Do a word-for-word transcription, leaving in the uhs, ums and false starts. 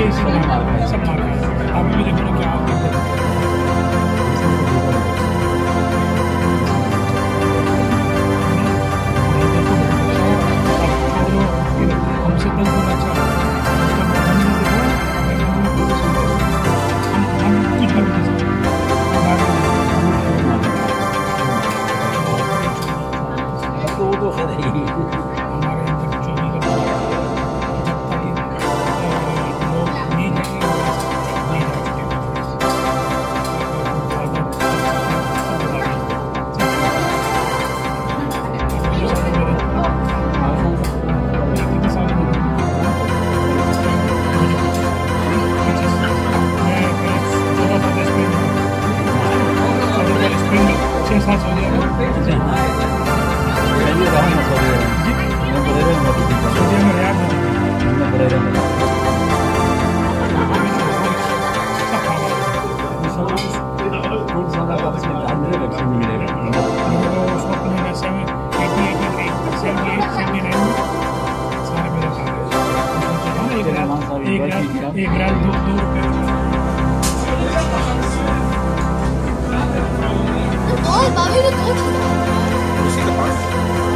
ये सब मार सब मार अभी भी देखो ना क्या हमसे दस गुना अच्छा हम कुछ कर नहीं सकते वो तो खैर है ही हमारे अंदर जो भी का जब तक लोग नहीं रहेंगे नहीं रह सकते छः सात सौ दिया सऊदी में रियाद में एक ग्राम दो दो रुपये दो बाबी ने दो उसी के पास